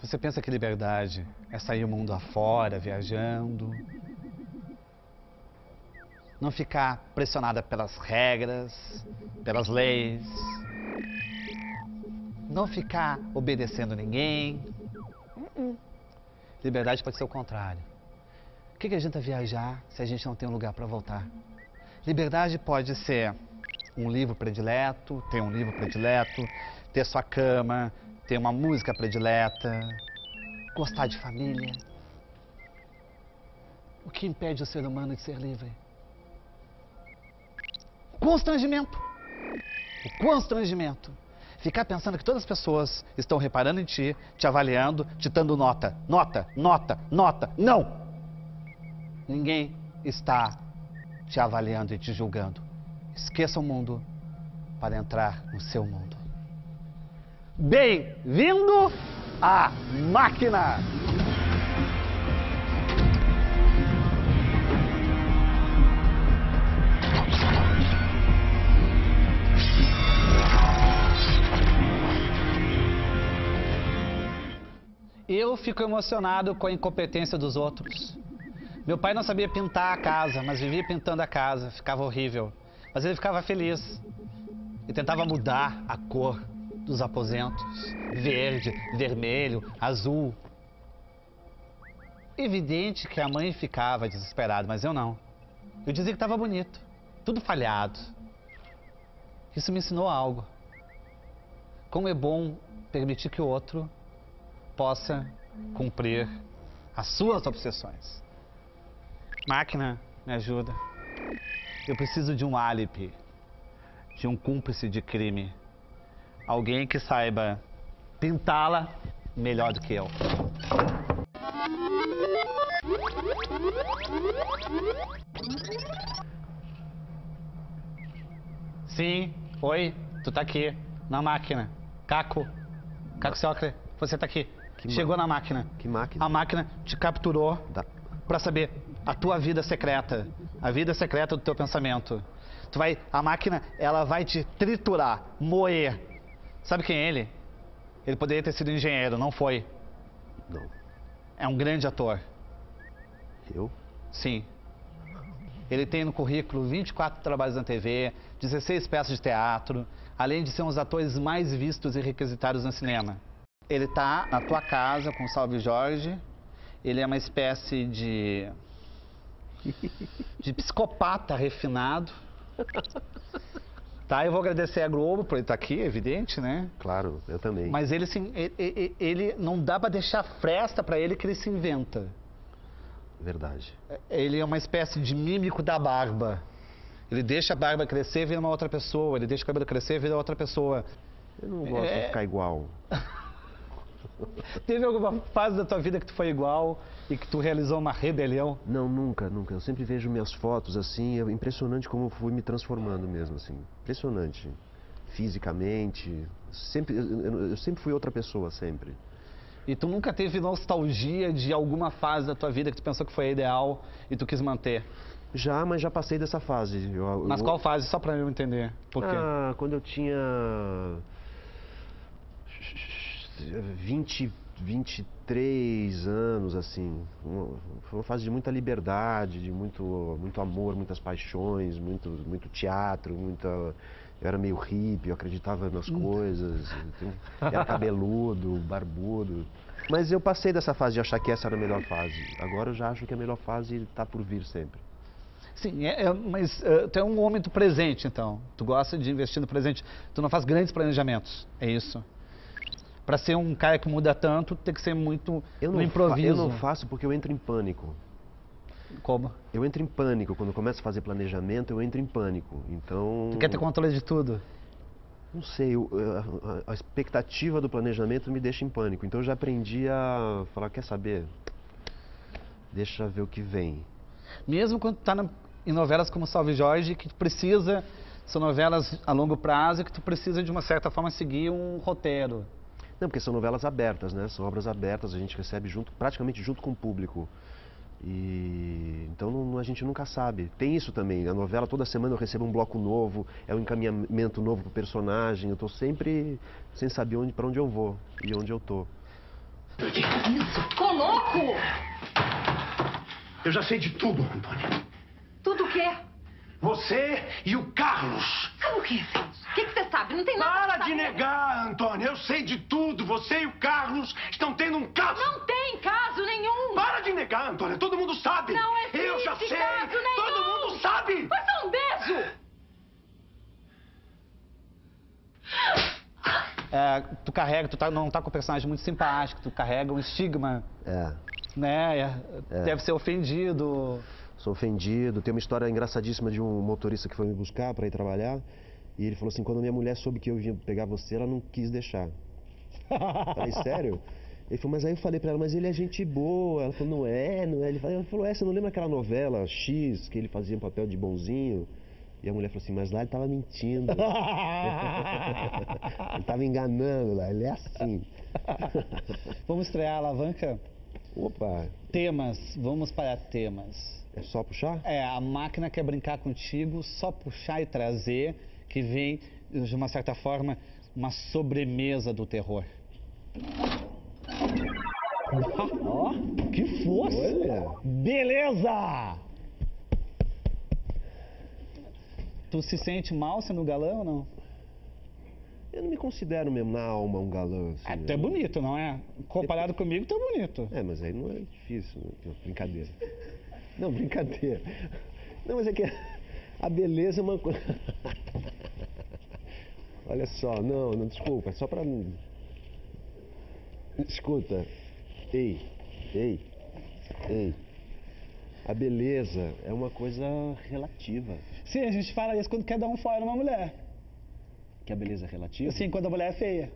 Você pensa que liberdade é sair o mundo afora, viajando, não ficar pressionada pelas regras, pelas leis, não ficar obedecendo ninguém. Liberdade pode ser o contrário. O que adianta viajar se a gente não tem um lugar para voltar? Liberdade pode ser um livro predileto, ter um livro predileto, ter sua cama, ter uma música predileta, gostar de família. O que impede o ser humano de ser livre? Constrangimento. O constrangimento. Ficar pensando que todas as pessoas estão reparando em ti, te avaliando, te dando nota. Nota, nota, nota. Não! Ninguém está te avaliando e te julgando. Esqueça o mundo para entrar no seu mundo. Bem-vindo à máquina! Eu fico emocionado com a incompetência dos outros. Meu pai não sabia pintar a casa, mas vivia pintando a casa. Ficava horrível. Mas ele ficava feliz. E tentava mudar a cor dos aposentos. Verde, vermelho, azul. Evidente que a mãe ficava desesperada, mas eu não. Eu dizia que estava bonito. Tudo falhado. Isso me ensinou algo. Como é bom permitir que o outro possa cumprir as suas obsessões. Máquina, me ajuda. Eu preciso de um álibi, de um cúmplice de crime. Alguém que saiba pintá-la melhor do que eu. Sim, oi, tu tá aqui, na máquina. Caco Sócrates, você tá aqui. Chegou na máquina. Que máquina? A máquina te capturou pra saber a tua vida secreta. A vida secreta do teu pensamento. A máquina, ela vai te triturar, moer. Sabe quem é ele? Ele poderia ter sido engenheiro, não foi. Não. É um grande ator. Eu? Sim. Ele tem no currículo 24 trabalhos na TV, 16 peças de teatro, além de ser um dos atores mais vistos e requisitados no cinema. Ele tá na tua casa com o Salve Jorge. Ele é uma espécie de psicopata refinado. Tá, eu vou agradecer a Globo por ele estar aqui, evidente, né? Claro, eu também. Mas ele não dá pra deixar fresta pra ele que ele se inventa. Verdade. Ele é uma espécie de mímico da barba. Ele deixa a barba crescer e vira uma outra pessoa. Ele deixa o cabelo crescer e vira outra pessoa. Eu não gosto de ficar igual. Teve alguma fase da tua vida que tu foi igual e que tu realizou uma rebelião? Não, nunca, nunca. Eu sempre vejo minhas fotos assim, é impressionante como eu fui me transformando mesmo, assim. Impressionante. Fisicamente. Eu sempre fui outra pessoa, sempre. E tu nunca teve nostalgia de alguma fase da tua vida que tu pensou que foi a ideal e tu quis manter? Já, mas já passei dessa fase. Mas qual fase? Só pra eu entender. Por quê? Quando eu tinha 23 anos, assim. Foi uma fase de muita liberdade, de muito amor, muitas paixões, muito teatro, Eu era meio hippie, eu acreditava nas coisas, era cabeludo, barbudo. Mas eu passei dessa fase de achar que essa era a melhor fase. Agora eu já acho que a melhor fase está por vir sempre. Sim, mas tu é um homem do presente, então. Tu gosta de investir no presente. Tu não faz grandes planejamentos, é isso? Para ser um cara que muda tanto, tem que ser muito no improviso. Eu não faço porque eu entro em pânico. Como? Eu entro em pânico. Quando eu começo a fazer planejamento, eu entro em pânico. Então... Tu quer ter controle de tudo? Não sei, a expectativa do planejamento me deixa em pânico. Então eu já aprendi a falar, quer saber? Deixa ver o que vem. Mesmo quando tu tá em novelas como Salve Jorge, que tu precisa, são novelas a longo prazo, que tu precisa de uma certa forma seguir um roteiro. Não, porque são novelas abertas, né? São obras abertas, a gente recebe praticamente junto com o público. Então a gente nunca sabe. Tem isso também, a novela toda semana eu recebo um bloco novo, é um encaminhamento novo pro personagem, eu tô sempre sem saber para onde eu vou e onde eu tô. Isso, coloco! Eu já sei de tudo, Antônia. Tudo o quê? Você e o Carlos. Como que é, Celso? O que você sabe? Não tem nada Para pra de saber. negar, Antônia. Eu sei de tudo. Você e o Carlos estão tendo um caso. Não tem caso nenhum! Para de negar, Antônia. Todo mundo sabe. Não Eu já existe sei. caso nenhum! Todo mundo sabe. Foi só um beijo! Não tá com um personagem muito simpático, tu carrega um estigma, né? Deve ser ofendido. Sou ofendido. Tem uma história engraçadíssima de um motorista que foi me buscar para ir trabalhar. E ele falou assim, quando minha mulher soube que eu vinha pegar você, ela não quis deixar. Falei, sério? Ele falou, mas aí eu falei pra ela, mas ele é gente boa. Ela falou, não é, não é. Ele falou, você não lembra aquela novela X, que ele fazia um papel de bonzinho? E a mulher falou assim, mas lá ele tava mentindo. Ele tava enganando lá, ele é assim. Vamos estrear a alavanca? Opa, Temas, vamos para temas. é só puxar? A máquina quer brincar contigo, só puxar e trazer, que vem, de uma certa forma, uma sobremesa do terror. Ó, que força! Olha. Beleza! Tu se sente mal sendo galã ou não? Eu não me considero mesmo na alma um galã. Assim, Tu é bonito, não é? Comparado comigo, tu é bonito. É, mas aí não é difícil, né? Brincadeira. Não, brincadeira. Não, mas é que a beleza é uma coisa... Olha só, não, desculpa, é só pra... Escuta, ei. A beleza é uma coisa relativa. Sim, a gente fala isso quando quer dar um fora numa mulher. Que a beleza é relativa? Sim, quando a mulher é feia.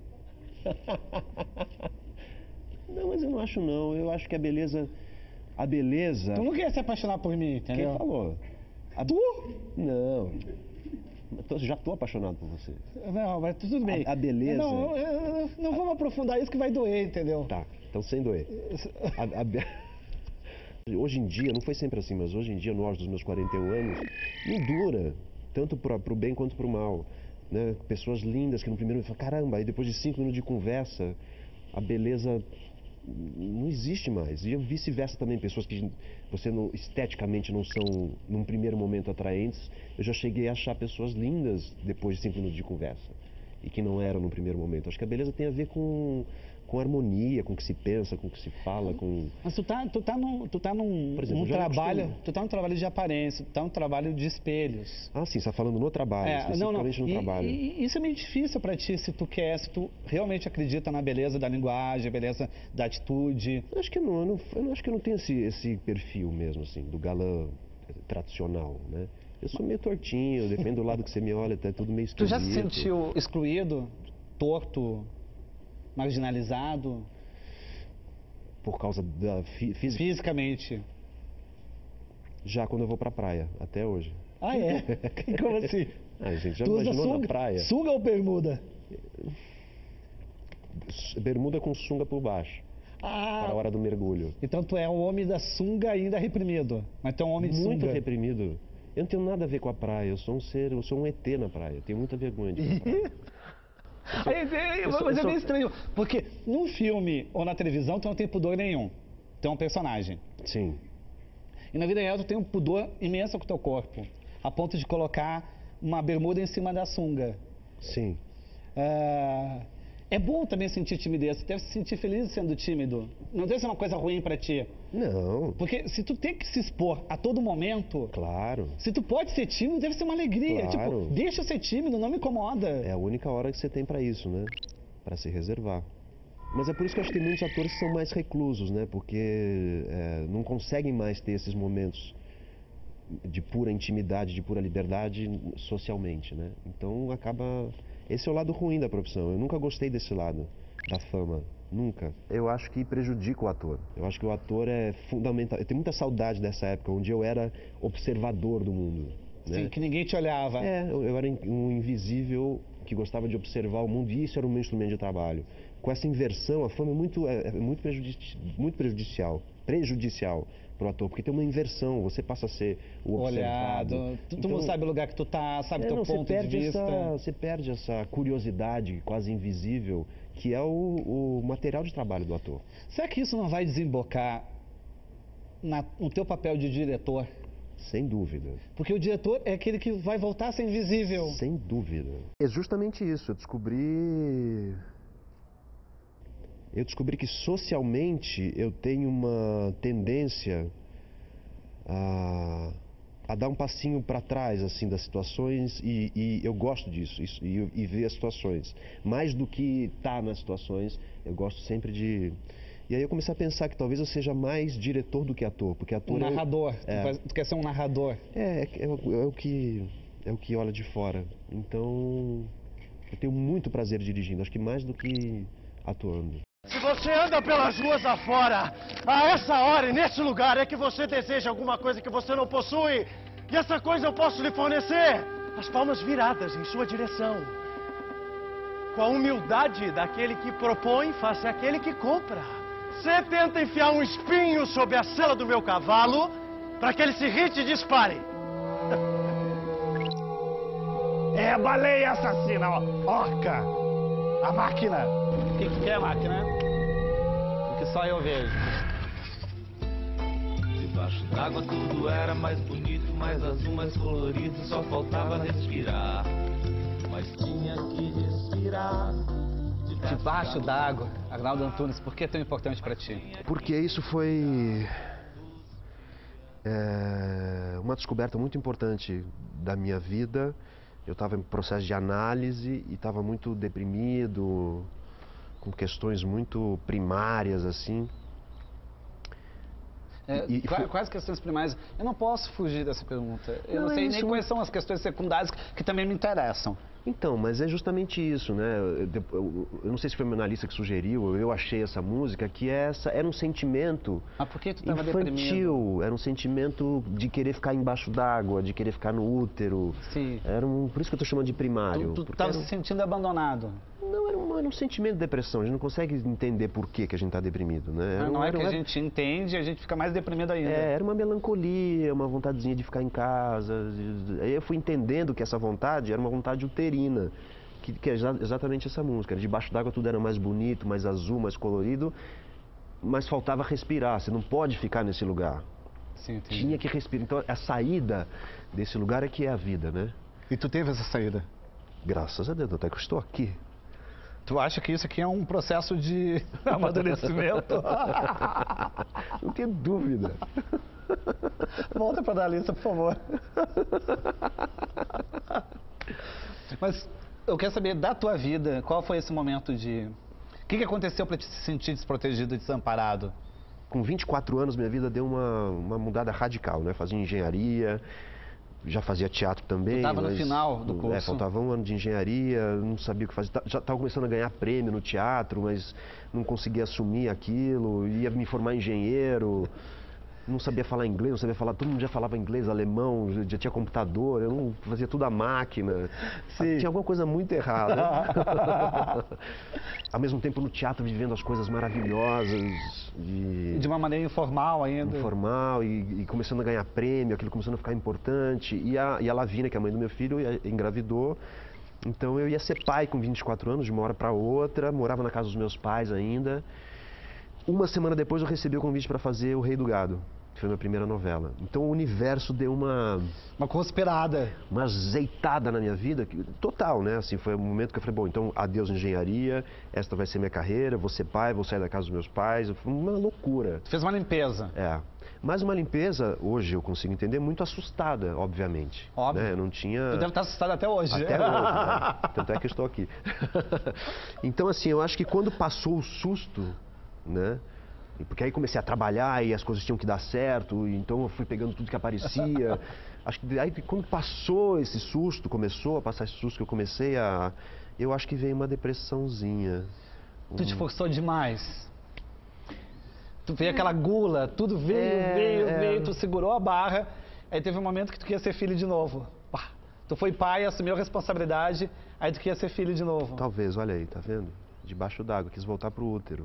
Não, mas eu não acho não. Eu acho que a beleza... A beleza... Tu não quer se apaixonar por mim, entendeu? Quem falou? Tu? Não. Já tô apaixonado por você. Não, mas tudo bem. A beleza... Não vamos aprofundar isso que vai doer, entendeu? Tá, então sem doer. Hoje em dia, não foi sempre assim, mas hoje em dia, no auge dos meus 41 anos, não dura, tanto pro bem quanto pro mal. Né? Pessoas lindas que no primeiro momento falam, caramba, aí depois de 5 minutos de conversa, a beleza não existe mais. E vice-versa também, pessoas que você não, esteticamente não são, num primeiro momento, atraentes, eu já cheguei a achar pessoas lindas depois de 5 minutos de conversa. E que não eram no primeiro momento. Acho que a beleza tem a ver com harmonia, com o que se pensa, com o que se fala, com... Mas tu tá num Por exemplo, num eu já me trabalho, acostumo. tu tá num trabalho de aparência, tu tá num trabalho de espelhos. Ah, sim, você está falando no trabalho, especificamente no trabalho. Isso é meio difícil pra ti, se tu realmente acredita na beleza da linguagem, beleza da atitude. Eu acho que eu acho que eu não tenho esse perfil mesmo, assim, do galã tradicional, né? Eu sou meio tortinho, depende do lado que você me olha, tá tudo meio Tu esquisito. já se sentiu excluído, torto, marginalizado Por causa da física? fisicamente? Já quando eu vou pra praia, até hoje. Ah, é? Como assim? Ah, gente, já Tu usa imaginou na praia? sunga ou bermuda? Bermuda com sunga por baixo, para a Ah, hora do mergulho. então tu é um homem da sunga ainda reprimido, mas tu é um homem de Muito sunga. reprimido. Eu não tenho nada a ver com a praia, eu sou um ET na praia, tenho muita vergonha de ir pra praia. Mas é meio estranho, porque num filme ou na televisão tu não tem pudor nenhum. Tu é um personagem. Sim. E na vida real tu tem um pudor imenso com o teu corpo, a ponto de colocar uma bermuda em cima da sunga. Sim. É bom também sentir timidez, você deve se sentir feliz sendo tímido. Não deve ser uma coisa ruim pra ti. Não, Porque se tu tem que se expor a todo momento, claro. se tu pode ser tímido, deve ser uma alegria. Claro. Tipo, deixa eu ser tímido, não me incomoda. É a única hora que você tem pra isso, né? Pra se reservar. Mas é por isso que eu acho que tem muitos atores que são mais reclusos, né? Porque não conseguem mais ter esses momentos de pura intimidade, de pura liberdade socialmente, né? Então acaba... Esse é o lado ruim da profissão. Eu nunca gostei desse lado da fama. Nunca. Eu acho que prejudica o ator. Eu acho que o ator é fundamental. Eu tenho muita saudade dessa época, onde eu era observador do mundo. Né? Sim, que ninguém te olhava. Eu era um invisível que gostava de observar o mundo e isso era o meu instrumento de trabalho. Com essa inversão, a fama é muito prejudicial para o ator, porque tem uma inversão, você passa a ser o observado. Olhado, tu não sabe o lugar que tu tá, sabe teu ponto de vista. Você perde essa curiosidade quase invisível que é o material de trabalho do ator. Será que isso não vai desembocar no teu papel de diretor? Sem dúvida. Porque o diretor é aquele que vai voltar a ser invisível. Sem dúvida. É justamente isso. Eu descobri que socialmente eu tenho uma tendência a dar um passinho para trás assim das situações e eu gosto disso e ver as situações. Mais do que estar nas situações, eu gosto sempre de... E aí eu comecei a pensar que talvez eu seja mais diretor do que ator, porque ator... Um narrador. Tu quer ser um narrador. É o que olha de fora. Então, eu tenho muito prazer dirigindo, acho que mais do que atuando. Se você anda pelas ruas afora, a essa hora e nesse lugar é que você deseja alguma coisa que você não possui. E essa coisa eu posso lhe fornecer. As palmas viradas em sua direção. Com a humildade daquele que propõe face àquele que compra. Você tenta enfiar um espinho sob a sela do meu cavalo para que ele se irrite e dispare. É a baleia assassina, orca. A máquina. O que é a máquina? O que só eu vejo. Debaixo d'água tudo era mais bonito, mais azul, mais colorido, só faltava respirar. Mas tinha que respirar. Debaixo d'água, Arnaldo Antunes, por que é tão importante para ti? Porque isso foi uma descoberta muito importante da minha vida. Eu estava em processo de análise e estava muito deprimido, com questões muito primárias, assim. Quais questões primárias? Eu não posso fugir dessa pergunta. Eu não Não, sei isso nem quais são as questões secundárias que também me interessam. Então, mas é justamente isso, né? Eu não sei se foi meu analista que sugeriu, eu achei essa música, que era um sentimento Mas por que tu estava infantil, deprimido? era um sentimento de querer ficar embaixo d'água, de querer ficar no útero. Sim. Por isso que eu estou chamando de primário. Tu porque estava se sentindo abandonado. Não, era um sentimento de depressão, a gente não consegue entender por que a gente está deprimido, né? Não é que a gente entende, a gente fica mais deprimido ainda. Era uma melancolia, uma vontadezinha de ficar em casa. Aí eu fui entendendo que essa vontade era uma vontade uterina, que é exatamente essa música. Debaixo d'água tudo era mais bonito, mais azul, mais colorido, mas faltava respirar. Você não pode ficar nesse lugar. Sim, entendi. Tinha que respirar. Então a saída desse lugar é que é a vida, né? E tu teve essa saída? Graças a Deus, até que eu estou aqui. Tu acha que isso aqui é um processo de amadurecimento? Não tenho dúvida. Volta para a lista, por favor. Mas eu quero saber da tua vida, qual foi esse momento de... O que aconteceu para te se sentir desprotegido e desamparado? Com 24 anos, minha vida deu uma mudada radical, né? Fazia engenharia, já fazia teatro também. Tu estava no final do curso? Faltava um ano de engenharia, não sabia o que fazer. Já estava começando a ganhar prêmio no teatro, mas não conseguia assumir aquilo. Ia me formar engenheiro, não sabia falar inglês, não sabia falar... Todo mundo já falava inglês, alemão, já tinha computador, eu não fazia tudo à máquina. Sim. Tinha alguma coisa muito errada. Ao mesmo tempo, no teatro, vivendo as coisas maravilhosas. De uma maneira informal ainda. Informal e começando a ganhar prêmio, aquilo começando a ficar importante. E a Lavínia, que é a mãe do meu filho, engravidou. Então eu ia ser pai com 24 anos, de uma hora para outra, morava na casa dos meus pais ainda. Uma semana depois eu recebi o convite para fazer O Rei do Gado, que foi a minha primeira novela. Então o universo deu uma conspirada. Uma azeitada na minha vida, total, né? Assim, foi um momento que eu falei, bom, então adeus engenharia, esta vai ser minha carreira, vou ser pai, vou sair da casa dos meus pais. Foi uma loucura. Tu fez uma limpeza. Mas uma limpeza, hoje eu consigo entender, muito assustada, obviamente. Óbvio. Né? Eu não tinha... Tu deve estar assustado até hoje. Até hoje, né? Tanto é que eu estou aqui. Então, assim, eu acho que quando passou o susto, né? Porque aí comecei a trabalhar e as coisas tinham que dar certo, então eu fui pegando tudo que aparecia. Acho que aí quando passou esse susto, começou a passar esse susto que eu comecei a... Eu acho que veio uma depressãozinha. Tu te forçou demais. Tu veio aquela gula, tudo veio, tu segurou a barra, aí teve um momento que tu queria ser filho de novo. Pá. Tu foi pai, assumiu a responsabilidade, aí tu queria ser filho de novo. Talvez, olha aí, tá vendo? Debaixo d'água, quis voltar pro útero.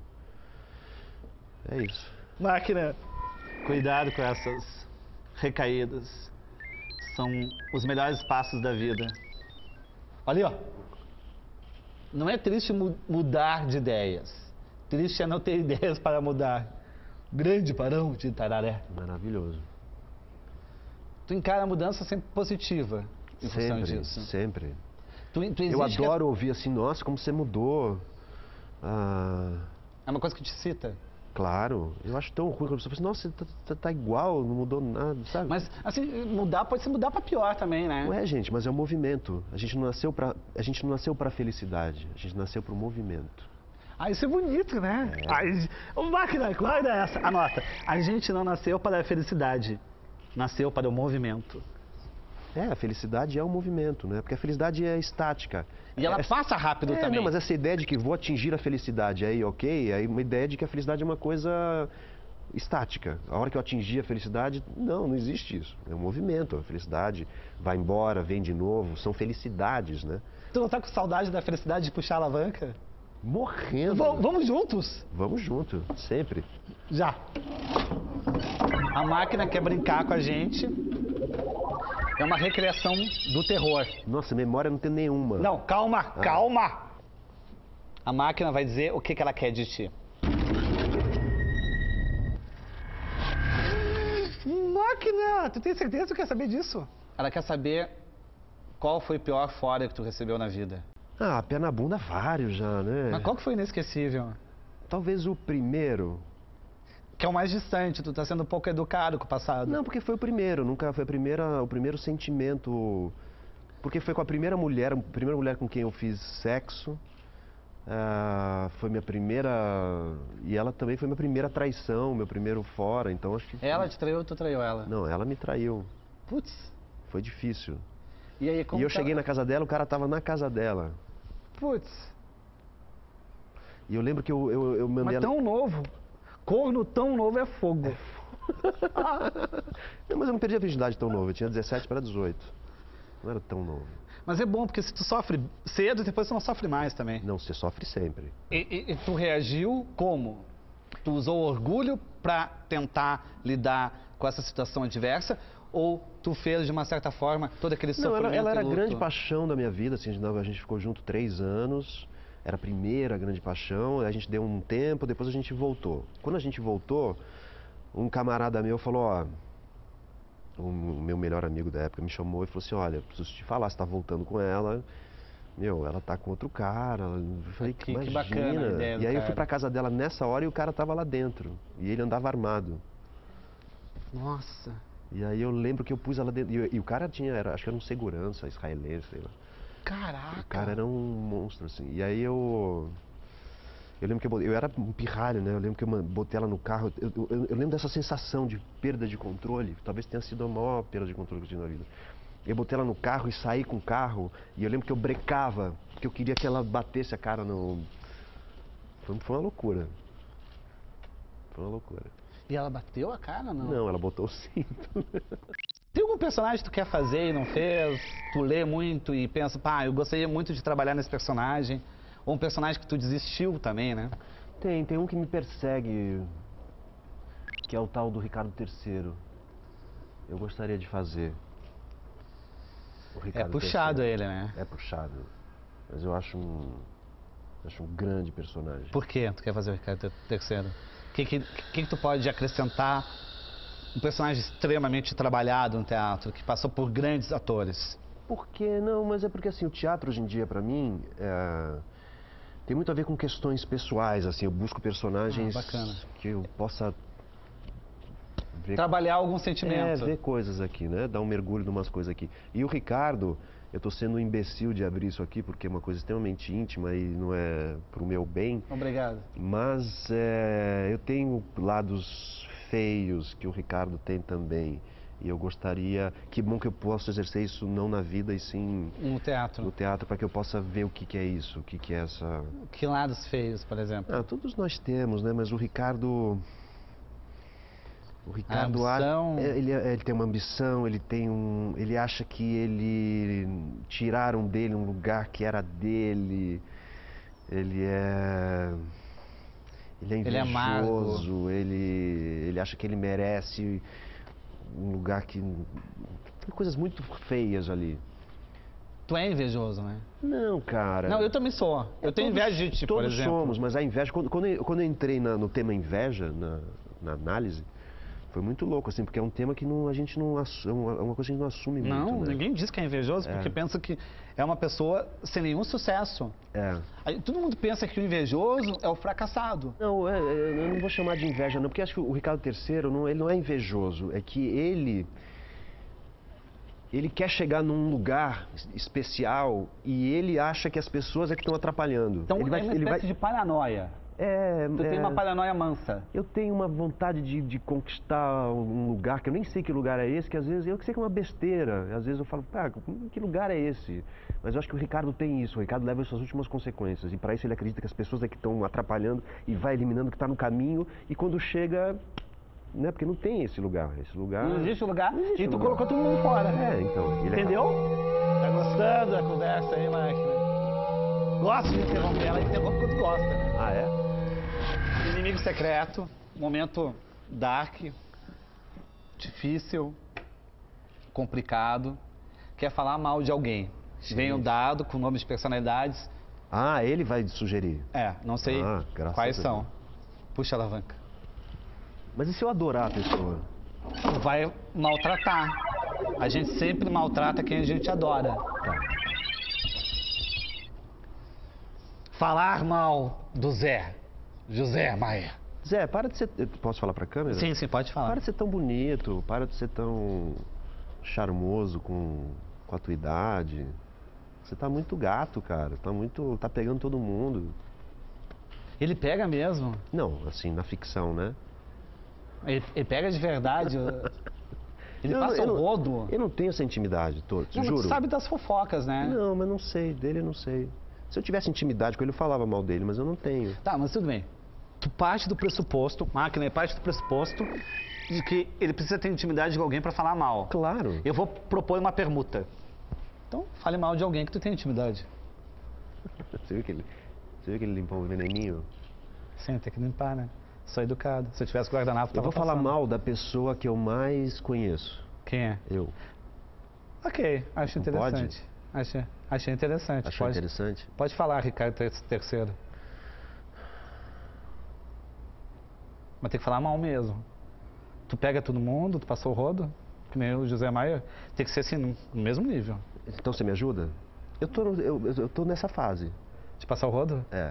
É isso. Máquina, cuidado com essas recaídas. São os melhores passos da vida. Olha ali, ó. Não é triste mudar de ideias. Triste é não ter ideias para mudar. Grande Barão de Itararé. Maravilhoso. Tu encara a mudança sempre positiva em função Sempre, disso. sempre. Tu Eu exige que adoro ouvir assim, nossa, como você mudou. É uma coisa que te cita. Claro, eu acho tão ruim quando a pessoa fala assim, nossa, você tá igual, não mudou nada, sabe? Mas, assim, mudar pode se mudar para pior também, né? Não é, gente, mas é um movimento. A gente não nasceu pra felicidade, a gente nasceu pro movimento. Ah, isso é bonito, né? Ô, máquina, guarda essa. Anota. A gente não nasceu para a felicidade. Nasceu para o movimento. A felicidade é um movimento, né? Porque a felicidade é estática. E ela passa rápido também. Não, mas essa ideia de que vou atingir a felicidade aí, ok? Aí uma ideia de que a felicidade é uma coisa estática. A hora que eu atingir a felicidade, não existe isso. É um movimento. A felicidade vai embora, vem de novo. São felicidades, né? Tu não tá com saudade da felicidade de puxar a alavanca? Morrendo. Vamos juntos? Vamos junto, sempre. Já. A máquina quer brincar com a gente. É uma recriação do terror. Nossa, memória não tem nenhuma. Não, calma, calma. A máquina vai dizer o que ela quer de ti. Máquina, tu tem certeza que tu quer saber disso? Ela quer saber qual foi o pior fora que tu recebeu na vida. Pé na bunda vários já, né? Mas qual que foi inesquecível? Talvez o primeiro. Que é o mais distante, tu tá sendo um pouco educado com o passado. Não, porque foi o primeiro, nunca foi o primeiro sentimento. Porque foi com a primeira mulher com quem eu fiz sexo. Foi minha primeira. E ela também foi minha primeira traição, meu primeiro fora, então acho que. Ela te traiu ou tu traiu ela? Não, ela me traiu. Putz. Foi difícil. E aí, como eu cheguei na casa dela, o cara tava na casa dela. Putz. E eu lembro que eu mandei. Mas tão novo. Corno tão novo é fogo. Não, mas eu não perdi a virgindade tão novo. Eu tinha 17 para 18. Não era tão novo. Mas é bom, porque se tu sofre cedo, depois tu não sofre mais também. Não, você sofre sempre. E tu reagiu como? Tu usou orgulho pra tentar lidar com essa situação adversa? Ou tu fez, de uma certa forma, todo aquele sofrimento? Não, ela era a e luto? grande paixão da minha vida. Assim, a gente ficou junto 3 anos. Era a primeira grande paixão. A gente deu um tempo, depois a gente voltou. Quando a gente voltou, um camarada meu falou, o meu melhor amigo da época me chamou e falou assim, olha, preciso te falar, você tá voltando com ela. Ela tá com outro cara. Eu falei, Que imagina. bacana a ideia do E aí eu cara. fui pra casa dela nessa hora e o cara tava lá dentro. E ele andava armado. Nossa. E aí eu lembro que eu pus ela dentro. E o cara acho que era um segurança israelense, sei lá. Caraca. O cara era um monstro, assim. E aí eu lembro que eu era um pirralho, né? Eu lembro que eu botei ela no carro. Eu lembro dessa sensação de perda de controle. Talvez tenha sido a maior perda de controle que eu tive na vida. Eu botei ela no carro e saí com o carro. E eu lembro que eu brecava, porque eu queria que ela batesse a cara no... Foi uma loucura. Foi uma loucura. E ela bateu a cara, não? Não, ela botou o cinto. Tem algum personagem que tu quer fazer e não fez? Tu lê muito e pensa, eu gostaria muito de trabalhar nesse personagem. Ou um personagem que tu desistiu também, né? Tem um que me persegue, que é o tal do Ricardo III. Eu gostaria de fazer. O Ricardo puxado III. ele, né? É puxado. Mas eu acho um grande personagem. Por que tu quer fazer o Ricardo III? O que tu pode acrescentar? Um personagem extremamente trabalhado no teatro, que passou por grandes atores. Por que não? Mas é porque assim, o teatro hoje em dia, pra mim, tem muito a ver com questões pessoais, assim. Eu busco personagens bacana. que eu possa ver... Trabalhar algum sentimento. ver coisas aqui, né? Dar um mergulho em umas coisas aqui. E o Ricardo, eu tô sendo um imbecil de abrir isso aqui, porque é uma coisa extremamente íntima e não é pro meu bem. Obrigado. Mas eu tenho lados feios que o Ricardo tem também. E eu gostaria... Que bom que eu possa exercer isso não na vida, e sim... No teatro. No teatro, para que eu possa ver o que é isso, o que é essa... Que lados feios, por exemplo? Todos nós temos, né? Mas o Ricardo... O Ricardo, ambição... ele tem uma ambição, ele acha que tiraram dele um lugar que era dele. Ele é invejoso, ele acha que ele merece um lugar que... Tem coisas muito feias ali. Tu é invejoso, né? Não, cara. Não, eu também sou. Eu tenho inveja de ti, por Todos exemplo. somos, mas a inveja... Quando eu entrei no tema inveja, na análise, foi muito louco, assim, porque é um tema que a gente não assume, é uma coisa que a gente não assume Não, muito, né? ninguém diz que é invejoso porque pensa que é uma pessoa sem nenhum sucesso. É. Aí, todo mundo pensa que o invejoso é o fracassado. Não, eu não vou chamar de inveja, não, porque acho que o Ricardo III, ele não é invejoso, é que ele quer chegar num lugar especial e ele acha que as pessoas é que estão atrapalhando. Então ele é uma espécie de paranoia. Tu tem uma paranoia mansa. Eu tenho uma vontade de conquistar um lugar, que eu nem sei que lugar é esse, que às vezes eu sei que é uma besteira. Às vezes eu falo, que lugar é esse? Mas eu acho que o Ricardo tem isso, o Ricardo leva essas últimas consequências. E para isso ele acredita que as pessoas é que estão atrapalhando e vai eliminando o que está no caminho. E quando chega, né, porque não tem esse lugar. Esse lugar... Não existe lugar e tu lugar. colocou todo mundo fora. Então. Entendeu? Tá gostando da conversa aí, máquina? Gosto de interromper, ela interrompe quando gosta. Ah, é? Inimigo secreto, momento dark, difícil, complicado. Quer falar mal de alguém. Vem um dado com nomes de personalidades. Ah, ele vai sugerir. Não sei quais são. Puxa a alavanca. Mas e se eu adorar a pessoa? Tu vai maltratar. A gente sempre maltrata quem a gente adora. Falar mal do Zé. José Maia. Zé, para de ser... Posso falar pra câmera? Sim, pode falar. Para de ser tão bonito, para de ser tão charmoso com a tua idade. Você tá muito gato, cara. Tá pegando todo mundo. Ele pega mesmo? Não, assim, na ficção, né? Ele pega de verdade? Ele passa o rodo? Eu não tenho essa intimidade, Não, juro. mas tu sabe das fofocas, né? Não, mas não sei, dele eu não sei. Se eu tivesse intimidade com ele, eu falava mal dele, mas eu não tenho. Tá, mas tudo bem. Tu parte do pressuposto, máquina, parte do pressuposto de que ele precisa ter intimidade com alguém pra falar mal. Claro. Eu vou propor uma permuta. Então, fale mal de alguém que tu tem intimidade. Você viu que ele limpou o veneninho? Sim, tem que limpar, né? Sou educado. Se eu tivesse guardanapo, Eu tava vou falar passando. mal da pessoa que eu mais conheço. Quem é? Eu. Ok, acho Não interessante. Achei interessante. Achou interessante? Pode falar, Ricardo III. Mas tem que falar mal mesmo. Tu pega todo mundo, tu passou o rodo, que nem o José Maia, tem que ser assim, no mesmo nível. Então você me ajuda? Eu tô nessa fase. De passar o rodo? É.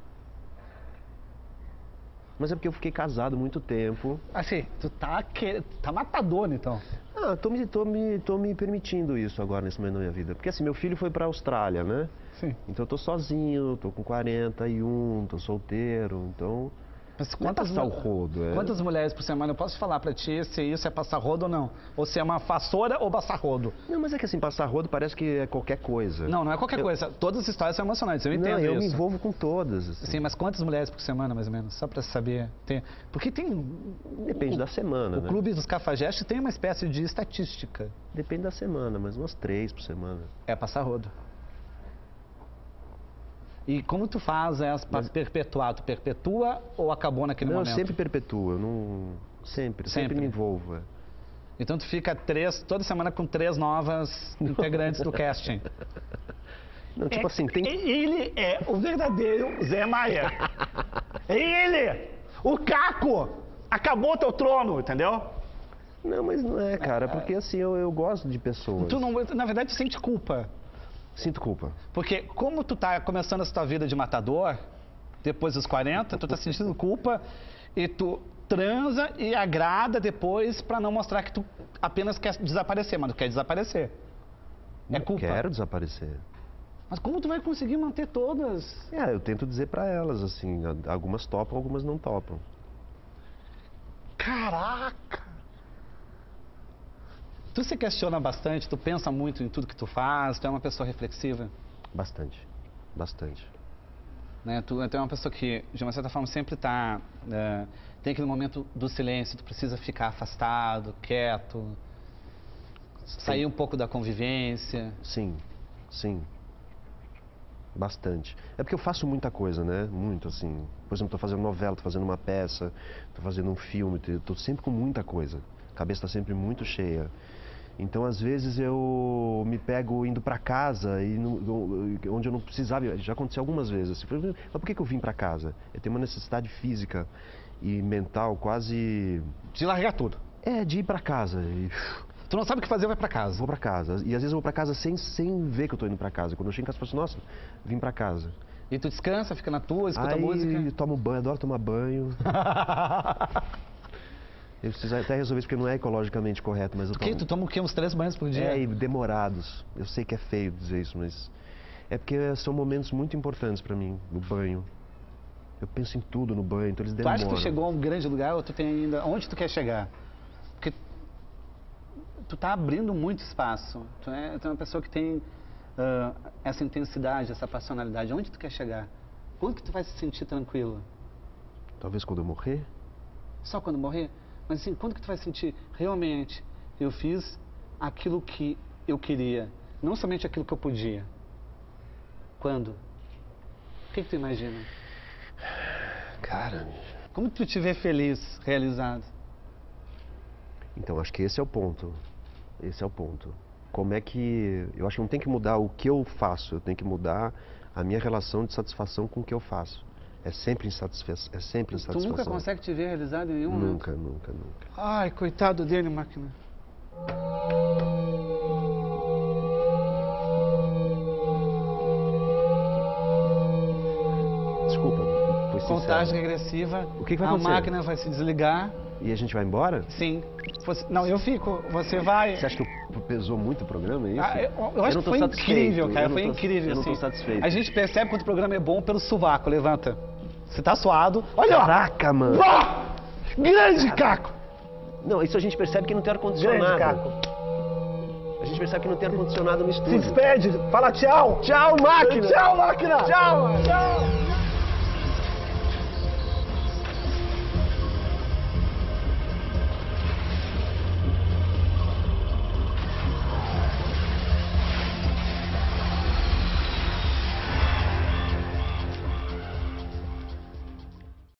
Mas é porque eu fiquei casado muito tempo. Assim, tu tá matador, então. Ah, tô me permitindo isso agora nesse momento da minha vida. Porque assim, meu filho foi pra Austrália, né? Sim. Então eu tô sozinho, tô com 41, tô solteiro, então... Mas Não é passar o rodo, é... Quantas mulheres por semana eu posso falar pra ti se isso é passar rodo ou não? Ou se é uma vassoura ou passar rodo? Não, mas é que assim, passar rodo parece que é qualquer coisa. Não é qualquer coisa. Todas as histórias são emocionantes, eu entendo Não, eu isso. me envolvo com todas. Assim. Sim, mas quantas mulheres por semana, mais ou menos? Só pra saber. Porque tem... Depende da semana, O né? Clube dos Cafajestes tem uma espécie de estatística. Depende da semana, mas umas 3 por semana. É passar rodo. E como tu faz elas para perpetuar? Tu perpetua ou acabou naquele Não, momento? eu sempre perpetuo, eu não... Sempre me envolvo. É. Então tu fica toda semana com 3 novas integrantes do casting. Não, tipo assim, tem... Ele é o verdadeiro Zé Maia. É ele! O Caco! Acabou teu trono, entendeu? Não, mas não é, cara, porque assim, eu gosto de pessoas. Tu não, na verdade, tu sente culpa. Sinto culpa. Porque como tu tá começando essa tua vida de matador, depois dos 40, tu tá sentindo culpa e tu transa e agrada depois pra não mostrar que tu apenas quer desaparecer, mas tu quer desaparecer. É culpa. Não quero desaparecer. Mas como tu vai conseguir manter todas? É, eu tento dizer pra elas, assim, algumas topam, algumas não topam. Caraca! Tu se questiona bastante, tu pensa muito em tudo que tu faz, tu é uma pessoa reflexiva, Bastante, bastante. né? Tu é uma pessoa que, de uma certa forma, sempre tem aquele momento do silêncio, tu precisa ficar afastado, quieto, sair um pouco da convivência. Sim, sim. Bastante. É porque eu faço muita coisa, né? Muito, assim. Por exemplo, tô fazendo novela, tô fazendo uma peça, tô fazendo um filme, tô sempre com muita coisa. A cabeça tá sempre muito cheia. Então, às vezes, eu me pego indo para casa e onde eu não precisava. Já aconteceu algumas vezes. Assim, mas por que eu vim para casa? Eu tenho uma necessidade física e mental quase... De largar tudo. De ir para casa. E... Tu não sabe o que fazer, vai pra casa. Vou para casa. E às vezes eu vou para casa sem ver que eu tô indo para casa. Quando eu chego em casa, eu falo assim, nossa, vim para casa. E tu descansa, fica na tua, escuta Aí, música. tomo banho, adoro tomar banho. Eu preciso até resolver isso porque não é ecologicamente correto, mas eu Por que? Tu toma o quê? Uns 3 banhos por dia? E demorados. Eu sei que é feio dizer isso, mas... É porque são momentos muito importantes pra mim, no banho. Eu penso em tudo no banho, então eles Tu demoram. acha que tu chegou a um grande lugar ou tu tem ainda... Onde tu quer chegar? Porque tu tá abrindo muito espaço. Tu é uma pessoa que tem essa intensidade, essa passionalidade. Onde tu quer chegar? Quando que tu vai se sentir tranquilo? Talvez quando eu morrer? Só quando morrer? Mas assim, quando que tu vai sentir, realmente, eu fiz aquilo que eu queria, não somente aquilo que eu podia? Quando? O que tu imagina? Cara... Como tu te vê feliz, realizado? Então, acho que esse é o ponto. Esse é o ponto. Como é que... Eu acho que não tem que mudar o que eu faço, eu tenho que mudar a minha relação de satisfação com o que eu faço. É sempre insatisfação. É sempre insatisfação. Tu nunca consegue te ver realizado em nenhum momento? Nunca, nunca, nunca. Ai, coitado dele, máquina. Desculpa, foi sincero. Contagem regressiva. O que vai a acontecer? máquina vai se desligar. E a gente vai embora? Sim. Não, eu fico. Você vai. Você acha que pesou muito o programa, é isso? Eu acho não que tô foi satisfeito, incrível, cara. eu não Foi tô- incrível, eu não tô assim. satisfeito. A gente percebe quando o programa é bom pelo sovaco. Levanta. Você tá suado. Olha lá. Caraca, mano! Pá! Grande Caco! Não, isso a gente percebe que não tem Grande ar-condicionado. Caco. A gente percebe que não tem ar-condicionado no Se estúdio. despede. Fala tchau. Tchau, máquina! Tchau, máquina. Tchau. Tchau.